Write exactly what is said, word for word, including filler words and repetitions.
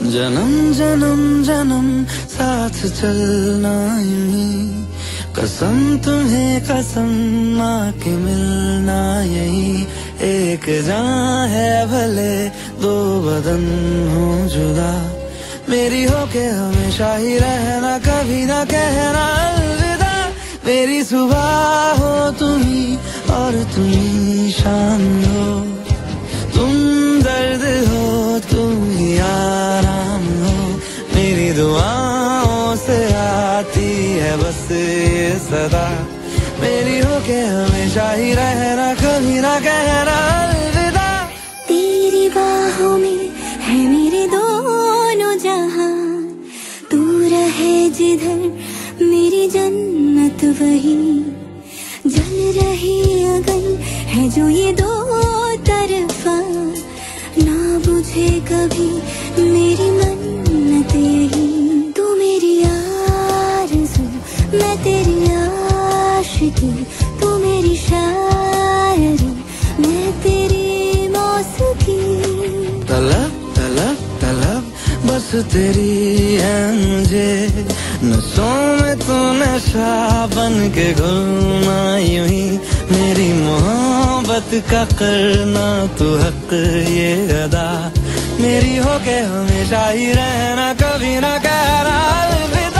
जन्म जन्म जन्म साथ चलना यूं, कसम तुम्हें कसम माँ के मिलना यही। एक जान है भले दो बदन हो जुदा, मेरी होके हमेशा ही रहना, कभी ना कहना अलविदा। मेरी सुबह हो तुम्ही और तुम्ही शाम हो, तुम दर्द हो तुम ही आराम हो। मेरी दुआओं से आती है बस ये सदा, मेरी होके हमेशा ही रहना, कभी ना कहना अलविदा। तेरी बाहों में है मेरे दोनों जहां, तू रहे जिधर मेरी जन्नत वही। जल रही अगन है जो ये दो तरफा, ना बुझे कभी मेरी मन्नत यही। तू मेरी आरज़ू मैं तेरी आशिकी, तू मेरी शायरी मैं तेरी मौसीकी। तलब तलब तलब बस तेरी है मुझे, नशों में तू नशा बन के घूमना यूं ही। मेरी मोहब्बत का करना तू हक ये अदा, मेरी होके हमेशा ही रहना, कभी ना कहना अलविदा।